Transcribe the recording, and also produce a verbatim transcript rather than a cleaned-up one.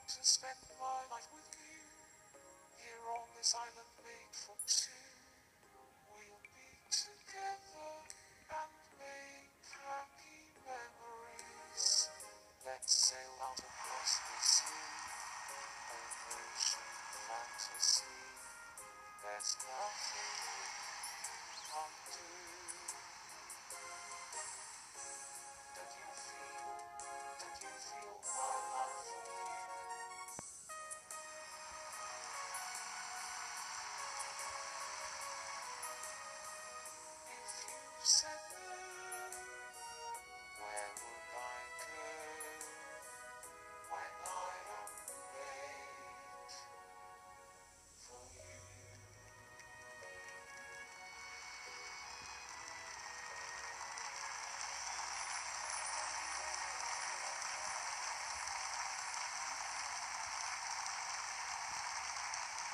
want to spend my life with you, here on this island made for two.